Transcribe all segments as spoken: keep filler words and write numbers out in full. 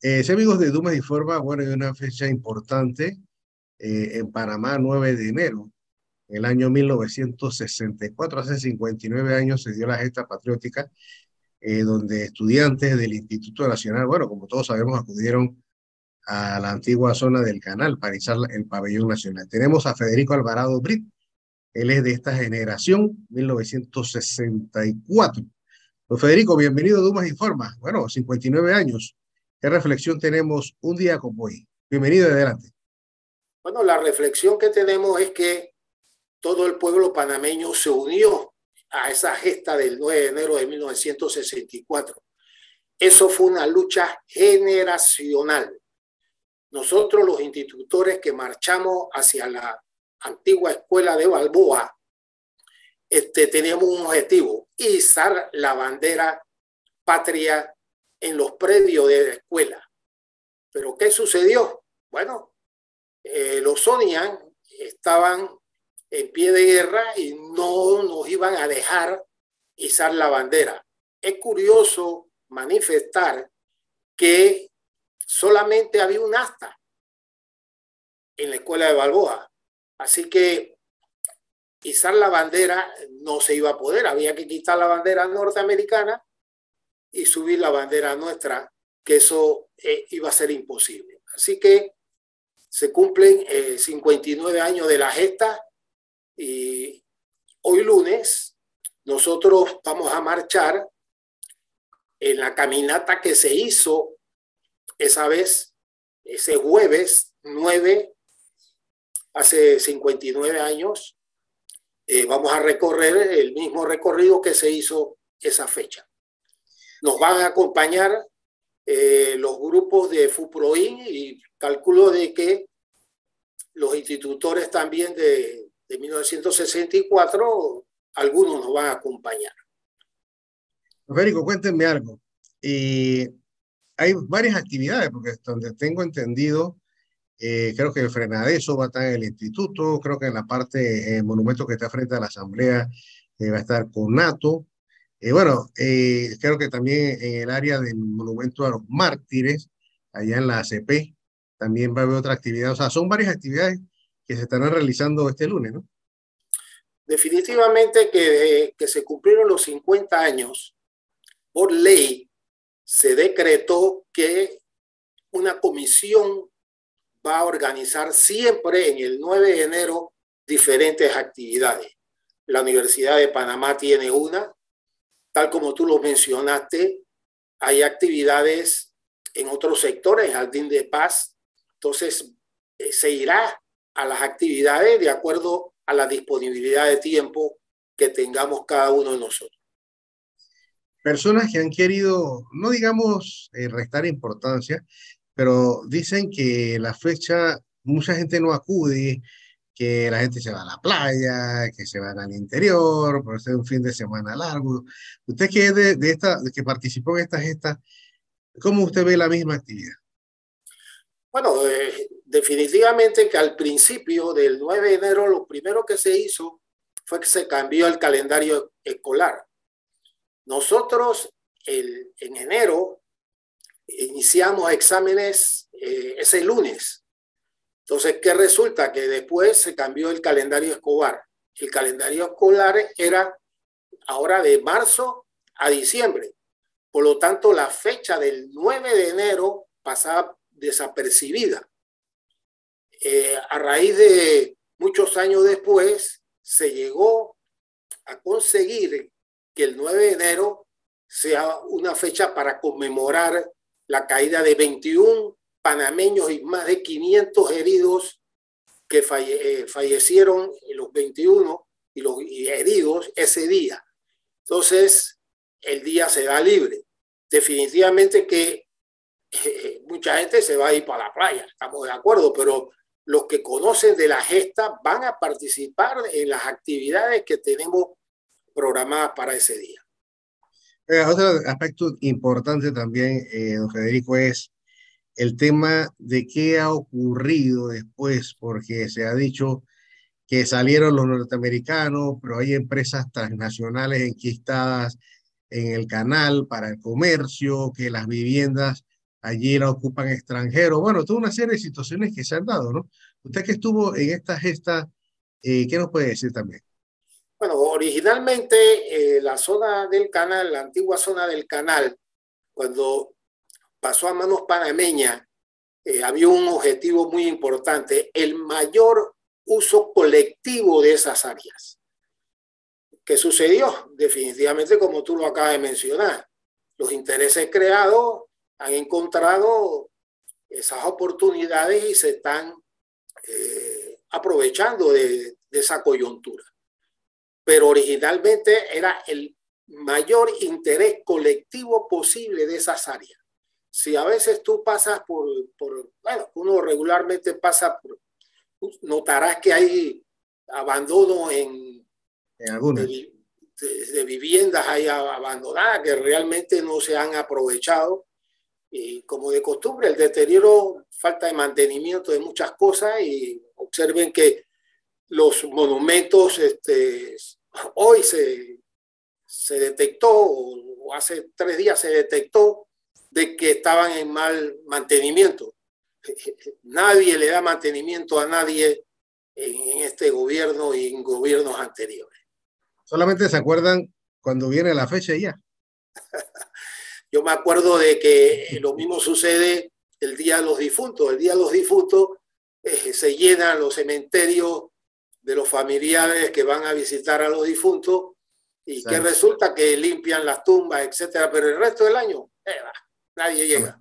Eh, sí, amigos de Dumas Informa, bueno, hay una fecha importante eh, en Panamá, nueve de enero, en el año mil novecientos sesenta y cuatro, hace cincuenta y nueve años se dio la gesta patriótica, eh, donde estudiantes del Instituto Nacional, bueno, como todos sabemos, acudieron a la antigua zona del Canal para izar el pabellón nacional. Tenemos a Federico Alvarado Brit, él es de esta generación, mil novecientos sesenta y cuatro. Don Federico, bienvenido a Dumas Informa. Bueno, cincuenta y nueve años. ¿Qué reflexión tenemos un día como hoy? Bienvenido y adelante. Bueno, la reflexión que tenemos es que todo el pueblo panameño se unió a esa gesta del nueve de enero de mil novecientos sesenta y cuatro. Eso fue una lucha generacional. Nosotros, los institutores que marchamos hacia la antigua escuela de Balboa, este, teníamos un objetivo: izar la bandera patria en los predios de la escuela. ¿Pero qué sucedió? Bueno, eh, los Sonian estaban en pie de guerra y no nos iban a dejar izar la bandera. Es curioso manifestar que solamente había un asta en la escuela de Balboa, así que izar la bandera no se iba a poder, había que quitar la bandera norteamericana y subir la bandera nuestra, que eso eh, iba a ser imposible. Así que se cumplen eh, cincuenta y nueve años de la gesta y hoy lunes nosotros vamos a marchar en la caminata que se hizo esa vez, ese jueves nueve, hace cincuenta y nueve años. Eh, vamos a recorrer el mismo recorrido que se hizo esa fecha. Nos van a acompañar eh, los grupos de FUPROIN y calculo de que los institutores también de, de mil novecientos sesenta y cuatro, algunos nos van a acompañar. Federico, cuéntenme algo. Y hay varias actividades, porque donde tengo entendido, eh, creo que el Frenadeso va a estar en el instituto, creo que en la parte, eh, monumento que está frente a la Asamblea, eh, va a estar CONATO. Eh, bueno, eh, creo que también en el área del monumento a los mártires, allá en la A C P, también va a haber otra actividad. O sea, son varias actividades que se estarán realizando este lunes, ¿no? Definitivamente que, que se cumplieron los cincuenta años, por ley se decretó que una comisión va a organizar siempre en el nueve de enero diferentes actividades. La Universidad de Panamá tiene una, tal como tú lo mencionaste, hay actividades en otros sectores, Jardín de Paz, entonces eh, se irá a las actividades de acuerdo a la disponibilidad de tiempo que tengamos cada uno de nosotros. Personas que han querido, no digamos eh, restar importancia, pero dicen que la fecha, mucha gente no acude, que la gente se va a la playa, que se van al interior, por ser un fin de semana largo. Usted que es de, de esta, de que participó en esta gesta, ¿cómo usted ve la misma actividad? Bueno, eh, definitivamente que al principio del nueve de enero lo primero que se hizo fue que se cambió el calendario escolar. Nosotros el, en enero iniciamos exámenes eh, ese lunes. Entonces, ¿qué resulta? Que después se cambió el calendario escolar. El calendario escolar era ahora de marzo a diciembre. Por lo tanto, la fecha del nueve de enero pasaba desapercibida. Eh, a raíz de muchos años después, se llegó a conseguir que el nueve de enero sea una fecha para conmemorar la caída de veintiún panameños y más de quinientos heridos que falle, eh, fallecieron los veintiuno y los y heridos ese día. Entonces, el día se da libre. Definitivamente que eh, mucha gente se va a ir para la playa, estamos de acuerdo, pero los que conocen de la gesta van a participar en las actividades que tenemos programadas para ese día. Eh, otro aspecto importante también, eh, don Federico, es el tema de qué ha ocurrido después, porque se ha dicho que salieron los norteamericanos, pero hay empresas transnacionales enquistadas en el canal para el comercio, que las viviendas allí la ocupan extranjeros. Bueno, toda una serie de situaciones que se han dado, ¿no? Usted que estuvo en esta gesta, eh, ¿qué nos puede decir también? Bueno, originalmente eh, la zona del canal, la antigua zona del canal, cuando pasó a manos panameñas, eh, había un objetivo muy importante, el mayor uso colectivo de esas áreas. ¿Qué sucedió? Definitivamente, como tú lo acabas de mencionar, los intereses creados han encontrado esas oportunidades y se están eh, aprovechando de, de esa coyuntura. Pero originalmente era el mayor interés colectivo posible de esas áreas. Si a veces tú pasas por, por bueno, uno regularmente pasa por, notarás que hay abandono en, En algunas. de, de, de viviendas ahí abandonadas que realmente no se han aprovechado. Y como de costumbre, el deterioro, falta de mantenimiento de muchas cosas, y observen que los monumentos, este, hoy se, se detectó, o hace tres días se detectó, de que estaban en mal mantenimiento. Nadie le da mantenimiento a nadie en este gobierno y en gobiernos anteriores. Solamente se acuerdan cuando viene la fecha y ya. Yo me acuerdo de que lo mismo sucede el Día de los Difuntos. El Día de los Difuntos eh, se llenan los cementerios de los familiares que van a visitar a los difuntos y que resulta que limpian las tumbas, etcétera, pero el resto del año eh, nadie llega.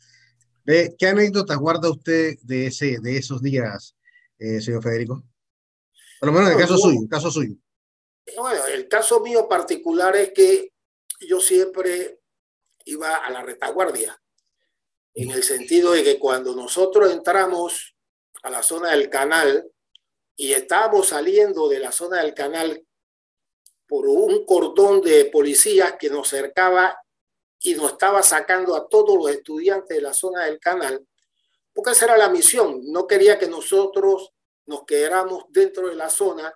¿Qué anécdotas guarda usted de, ese, de esos días, eh, señor Federico? Por lo menos en el caso yo, suyo, el caso suyo. Bueno, el caso mío particular es que yo siempre iba a la retaguardia, en el sentido de que cuando nosotros entramos a la zona del canal y estábamos saliendo de la zona del canal por un cordón de policías que nos cercaba y nos estaba sacando a todos los estudiantes de la zona del canal, porque esa era la misión. No quería que nosotros nos quedáramos dentro de la zona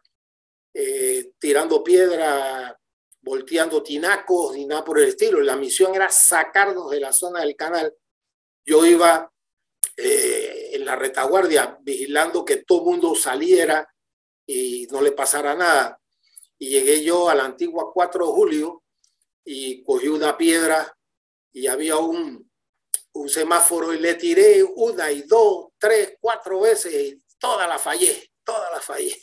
eh, tirando piedra, volteando tinacos ni nada por el estilo. La misión era sacarnos de la zona del canal. Yo iba eh, en la retaguardia vigilando que todo el mundo saliera y no le pasara nada. Y llegué yo a la antigua cuatro de julio y cogí una piedra y había un, un semáforo y le tiré una y dos, tres, cuatro veces y toda la fallé, toda la fallé.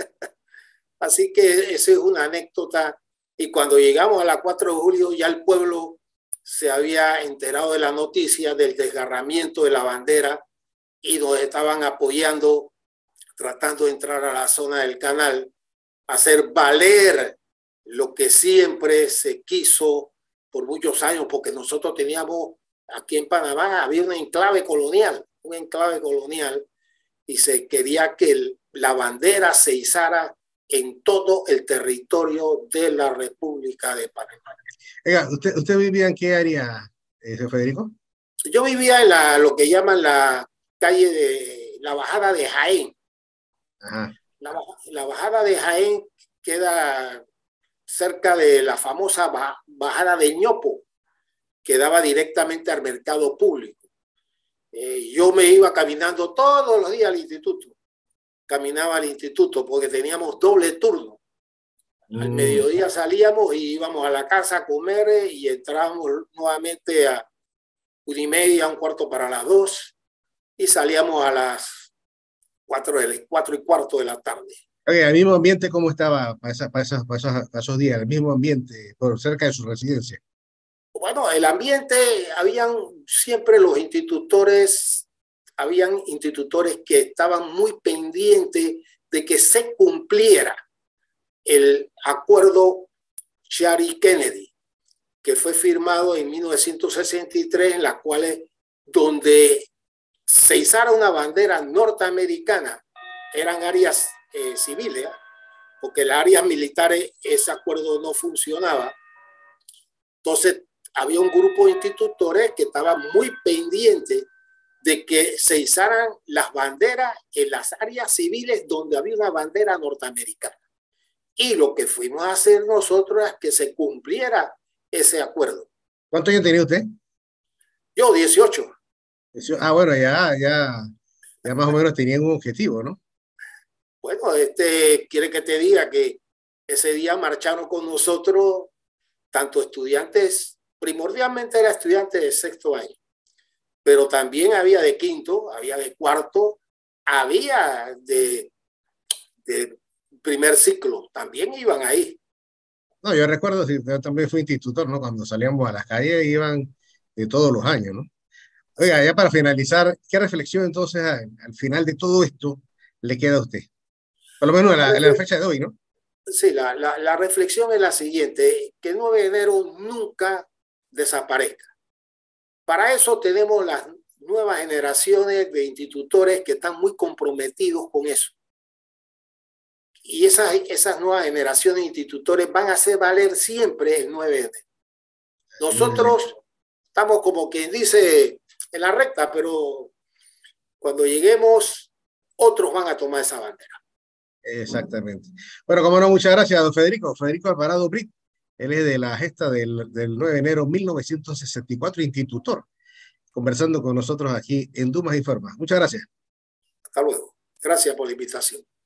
Así que esa es una anécdota. Y cuando llegamos a la cuatro de julio ya el pueblo se había enterado de la noticia del desgarramiento de la bandera y nos estaban apoyando, tratando de entrar a la zona del canal, hacer valer lo que siempre se quiso por muchos años, porque nosotros teníamos aquí en Panamá, había un enclave colonial, un enclave colonial, y se quería que el, la bandera se izara en todo el territorio de la República de Panamá. Oiga, ¿usted, usted vivía en qué área, eh, señor Federico? Yo vivía en la, lo que llaman la calle de la Bajada de Jaén. Ajá. La, la Bajada de Jaén queda cerca de la famosa Bajada de Ñopo, que daba directamente al mercado público. Eh, yo me iba caminando todos los días al instituto. Caminaba al instituto porque teníamos doble turno. Mm. Al mediodía salíamos y íbamos a la casa a comer y entrábamos nuevamente a una y media, un cuarto para las dos y salíamos a las cuatro, cuatro y cuarto de la tarde. Oye, ¿el mismo ambiente cómo estaba para, esa, para, esos, para, esos, para esos días? El mismo ambiente por cerca de su residencia. Bueno, el ambiente, habían siempre los institutores, habían institutores que estaban muy pendientes de que se cumpliera el acuerdo Chari-Kennedy, que fue firmado en mil novecientos sesenta y tres, en la cual donde se izara una bandera norteamericana, eran áreas eh, civiles, ¿eh? Porque en las áreas militares ese acuerdo no funcionaba. Entonces, había un grupo de institutores que estaban muy pendientes de que se izaran las banderas en las áreas civiles donde había una bandera norteamericana. Y lo que fuimos a hacer nosotros es que se cumpliera ese acuerdo. ¿Cuántos años tenía usted? Yo, dieciocho. Ah, bueno, ya, ya, ya más o menos tenían un objetivo, ¿no? Bueno, este quiere que te diga que ese día marcharon con nosotros tanto estudiantes, primordialmente era estudiantes de sexto año, pero también había de quinto, había de cuarto, había de, de primer ciclo, también iban ahí. No, yo recuerdo, sí, yo también fui institutor, ¿no? Cuando salíamos a las calles iban de todos los años, ¿no? Oiga, ya para finalizar, ¿qué reflexión entonces al, al final de todo esto le queda a usted? Por lo menos a La, la, a la fecha de hoy, ¿no? sí, la, la, la reflexión es la siguiente, que el nueve de enero nunca desaparezca. Para eso tenemos las nuevas generaciones de institutores que están muy comprometidos con eso. Y esas, esas nuevas generaciones de institutores van a hacer valer siempre el nueve de enero. Muy bien. Nosotros estamos como quien dice en la recta, pero cuando lleguemos, otros van a tomar esa bandera. Exactamente. Bueno, como no, muchas gracias, don Federico. Federico Alvarado Brit. Él es de la gesta del, del nueve de enero de mil novecientos sesenta y cuatro, institutor, conversando con nosotros aquí en Dumas Informa. Muchas gracias. Hasta luego. Gracias por la invitación.